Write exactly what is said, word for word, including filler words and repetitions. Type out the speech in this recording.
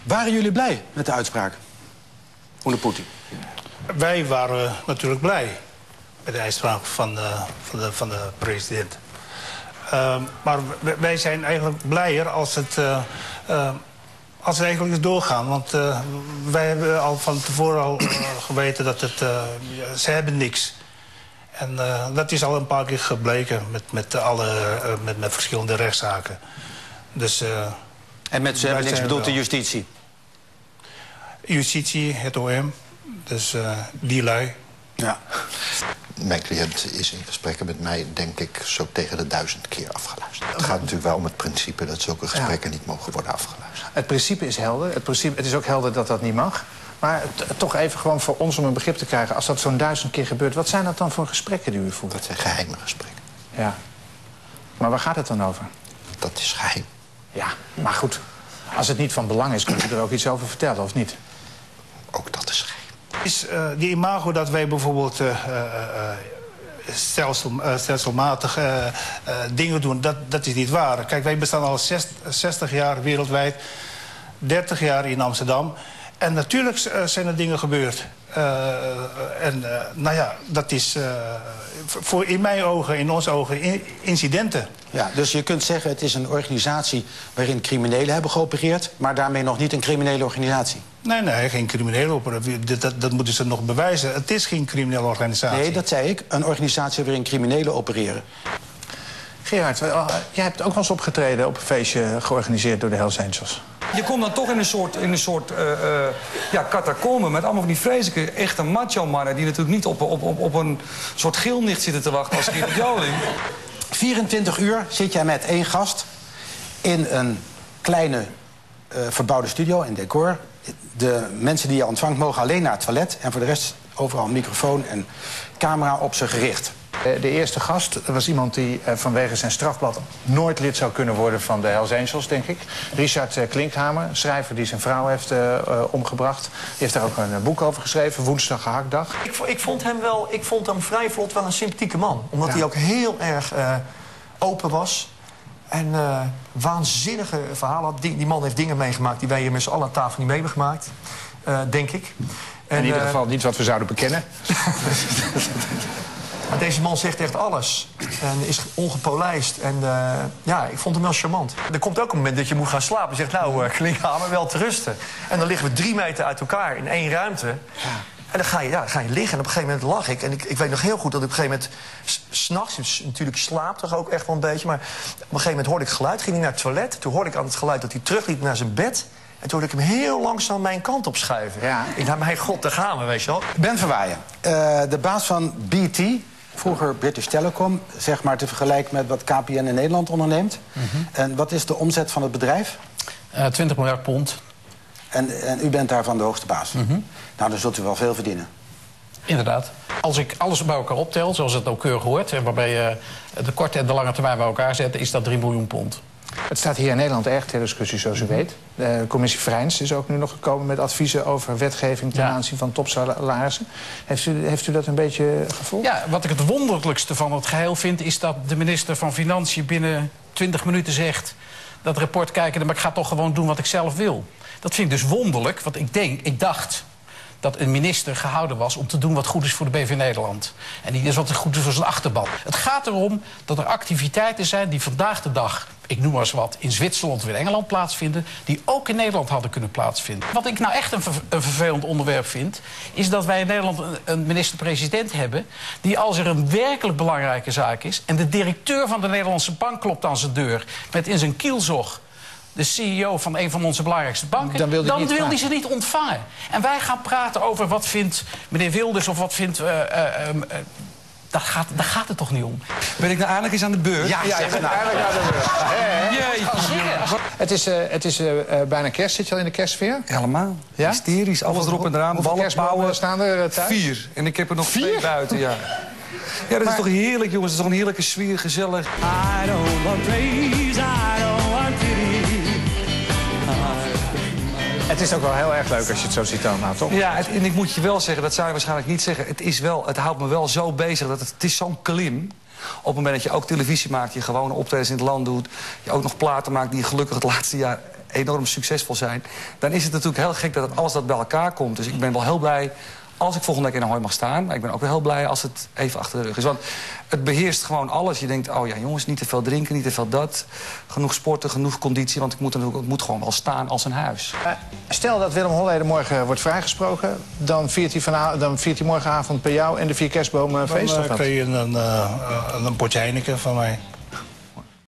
Waren jullie blij met de uitspraak onder Poetin? Wij waren natuurlijk blij met de uitspraak van de, van de, van de president. Uh, maar wij zijn eigenlijk blijer als het, uh, uh, als het eigenlijk is doorgaan. Want uh, wij hebben al van tevoren al uh, geweten dat het, uh, ze hebben niks. En uh, dat is al een paar keer gebleken met, met, alle, uh, met, met verschillende rechtszaken. Dus, uh, en met ze hebben niks bedoeld de justitie? Justitie, het O M, dus uh, die lui. Ja. Mijn cliënt is in gesprekken met mij, denk ik, zo tegen de duizend keer afgeluisterd. Het gaat natuurlijk wel om het principe dat zulke gesprekken ja. niet mogen worden afgeluisterd. Het principe is helder. Het, principe, het is ook helder dat dat niet mag. Maar toch even gewoon voor ons om een begrip te krijgen. Als dat zo'n duizend keer gebeurt, wat zijn dat dan voor gesprekken die u voert? Dat zijn geheime gesprekken. Ja. Maar waar gaat het dan over? Dat is geheim. Ja, maar goed. Als het niet van belang is, kunt u er ook iets over vertellen, of niet? Ook dat is geheim. Is uh, die imago dat wij bijvoorbeeld uh, uh, stelsel, uh, stelselmatig uh, uh, dingen doen, dat, dat is niet waar. Kijk, wij bestaan al zestig jaar wereldwijd, dertig jaar in Amsterdam. En natuurlijk uh, zijn er dingen gebeurd. Uh, en uh, nou ja, dat is uh, voor in mijn ogen, in onze ogen, in, incidenten. Ja, dus je kunt zeggen het is een organisatie waarin criminelen hebben geopereerd, maar daarmee nog niet een criminele organisatie. Nee, nee, geen criminele operatie. Dat, dat, dat moeten ze nog bewijzen. Het is geen criminele organisatie. Nee, dat zei ik. Een organisatie waarin criminelen opereren. Gerard, jij hebt ook wel eens opgetreden op een feestje georganiseerd door de Hells Angels. Je komt dan toch in een soort, in een soort uh, uh, ja, catacombe met allemaal van die vreselijke, echte macho-mannen die natuurlijk niet op, op, op, op een soort gilnicht zitten te wachten als Gerard Joling. vierentwintig uur zit jij met één gast in een kleine uh, verbouwde studio, in decor. De mensen die je ontvangt mogen alleen naar het toilet en voor de rest overal een microfoon en camera op ze gericht. De eerste gast was iemand die vanwege zijn strafblad nooit lid zou kunnen worden van de Hells Angels, denk ik. Richard Klinkhamer, schrijver die zijn vrouw heeft uh, omgebracht. Die heeft daar ook een boek over geschreven, Woensdag gehaktdag. Ik, ik, vond hem wel, ik vond hem vrij vlot wel een sympathieke man. Omdat ja. hij ook heel erg uh, open was. En uh, waanzinnige verhalen had. Die, die man heeft dingen meegemaakt die wij hier met z'n allen aan tafel niet mee hebben gemaakt. Uh, denk ik. En, in ieder geval uh, niet wat we zouden bekennen. Maar deze man zegt echt alles. En is ongepolijst. En uh, ja, ik vond hem wel charmant. Er komt ook een moment dat je moet gaan slapen. Je zegt, nou, uh, Klinkhamer, wel te rusten. En dan liggen we drie meter uit elkaar in één ruimte. Ja. En dan ga, je, ja, dan ga je liggen. En op een gegeven moment lag ik. En ik, ik weet nog heel goed dat ik op een gegeven moment... s'nachts, natuurlijk slaap toch ook echt wel een beetje. Maar op een gegeven moment hoorde ik geluid. Ging hij naar het toilet. Toen hoorde ik aan het geluid dat hij terugliep naar zijn bed. En toen hoorde ik hem heel langzaam mijn kant op schuiven. Ja. Ik dacht, mijn god, daar gaan we, weet je wel. Ben Verwaaien, uh, de baas van B T... vroeger British Telecom, zeg maar te vergelijken met wat K P N in Nederland onderneemt. Mm-hmm. En wat is de omzet van het bedrijf? Uh, twintig miljard pond. En, en u bent daarvan de hoogste baas. Mm-hmm. Nou, dan zult u wel veel verdienen. Inderdaad. Als ik alles bij elkaar optel, zoals het nauwkeurig hoort... en waarbij je de korte en de lange termijn bij elkaar zet... is dat drie miljoen pond. Het staat hier in Nederland erg ter discussie, zoals u weet. De commissie Vrijns is ook nu nog gekomen met adviezen over wetgeving ten ja. aanzien van topsalarissen. Heeft u, heeft u dat een beetje gevolgd? Ja, wat ik het wonderlijkste van het geheel vind... is dat de minister van Financiën binnen twintig minuten zegt... dat rapport kijken, maar ik ga toch gewoon doen wat ik zelf wil. Dat vind ik dus wonderlijk, want ik denk, ik dacht... dat een minister gehouden was om te doen wat goed is voor de B V Nederland. En niet eens wat goed is voor zijn achterban. Het gaat erom dat er activiteiten zijn die vandaag de dag... ik noem maar eens wat, in Zwitserland of in Engeland plaatsvinden... die ook in Nederland hadden kunnen plaatsvinden. Wat ik nou echt een, ver een vervelend onderwerp vind... is dat wij in Nederland een, een minister-president hebben... die als er een werkelijk belangrijke zaak is... en de directeur van de Nederlandse bank klopt aan zijn deur... met in zijn kielzog... de C E O van een van onze belangrijkste banken... dan wil hij wil ze niet ontvangen. En wij gaan praten over wat vindt meneer Wilders of wat vindt... Uh, uh, uh, uh, Daar gaat, daar gaat het toch niet om? Ben ik nou eindelijk eens aan de beurt? Ja, ja, je bent nou eindelijk aan de beurt. Het is, uh, het is uh, bijna kerst. Zit je al in de kerstsfeer? Helemaal. Ja? Hysterisch, alles erop en eraan. Hoeveel kerstbomen staan er uh, thuis? Vier. En ik heb er nog Vier? twee buiten, ja. Ja, dat maar... is toch heerlijk, jongens. Dat is toch een heerlijke sfeer, gezellig. I don't want praise, I don't want pity. Het is ook wel heel erg leuk als je het zo ziet allemaal, toch? Ja, het, en ik moet je wel zeggen, dat zou je waarschijnlijk niet zeggen... het, is wel, het houdt me wel zo bezig, dat het, het is zo'n klim. Op het moment dat je ook televisie maakt, je gewone optredens in het land doet... je ook nog platen maakt die je gelukkig het laatste jaar enorm succesvol zijn... dan is het natuurlijk heel gek dat het, alles dat bij elkaar komt. Dus ik ben wel heel blij als ik volgende week in Ahoy mag staan. Maar ik ben ook wel heel blij als het even achter de rug is. Want het beheerst gewoon alles. Je denkt, oh ja jongens, niet te veel drinken, niet te veel dat. Genoeg sporten, genoeg conditie. Want ik moet, natuurlijk, het moet gewoon wel staan als een huis. Uh, stel dat Willem Holleder morgen wordt vrijgesproken. Dan viert hij, van, dan viert hij morgenavond bij jou en de vier kerstbomen feest? Dan of uh, wat? krijg je een, een, uh, een potje Heineken van mij.